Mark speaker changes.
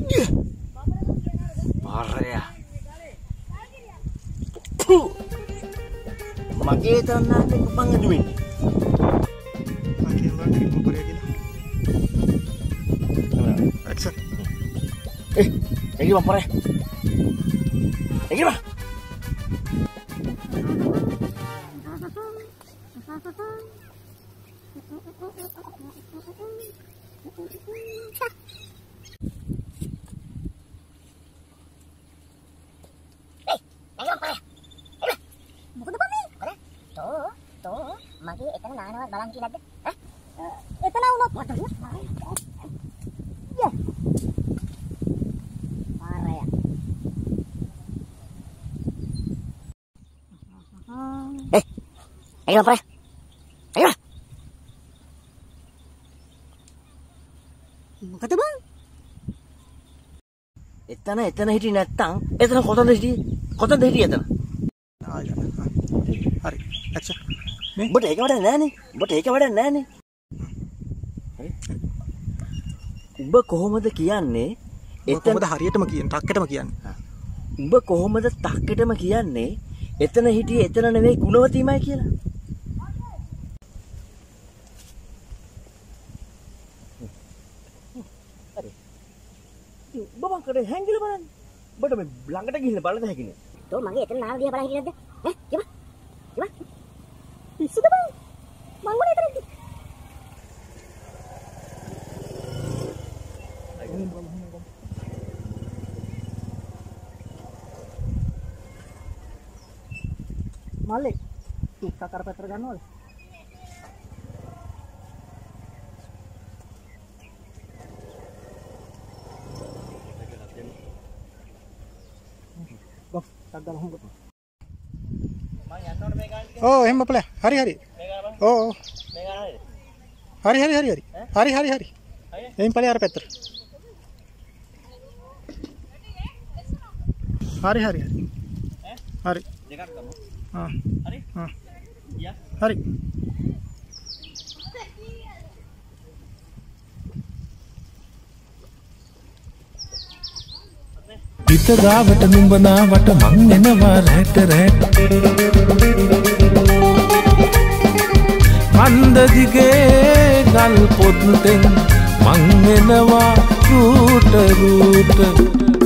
Speaker 1: Parah. Mage tanah ni kupang aduin.
Speaker 2: Mage orang ni mau pergi lah. Action.
Speaker 1: Lagi bang parah. Lagi bang.
Speaker 3: Mage එතන නානවත් බලන් කියලාද? එතන වුණා පොතන. ය. පාරය. අයියෝ පාර. අයියෝ. මොකද බං?
Speaker 1: එතන හිටියේ නැත්තම් එතන කොතනද හිටියේ? කොතනද හිටියේ එතන?
Speaker 2: Hari. Action.
Speaker 1: උඹට ඒක වැඩක් නෑනේ. උඹට ඒක වැඩක් නෑනේ. උඹ කොහොමද කියන්නේ?
Speaker 2: කොහොමද හරියටම කියන්නේ? ටක්කටම කියන්නේ.
Speaker 1: උඹ කොහොමද ටක්කටම කියන්නේ? එතන හිටියේ එතන නෙවෙයි ගුණවතීමයි කියලා. හරි. උඹ මං කරේ හැංගිලා බලන්න. උඹට මේ ළඟට ගිහින් බලන්න හැකිනේ.
Speaker 3: තෝ මගේ එතන නාන දිහා බලන් හිටියේ නැද්ද? කිව්වා? පිස්සුද බං? මං වුණේ එතන ඉන්නේ.
Speaker 2: Malik. Tuh kakar Peter ganol. Go, taggal hong go. Oh, එහෙම බලය. හරි. ඔව්. හරි. එයින් ඵලය අර පැත්තට. හරි. හරි.
Speaker 1: දෙකක් ගමු.
Speaker 2: හරි.
Speaker 1: ගියා.
Speaker 2: හරි.
Speaker 4: හිත ගාවට නුඹනාවට මං එනවා රැට මන්ද දිගේ ගල් පොත්තෙන් මං එනවා රූට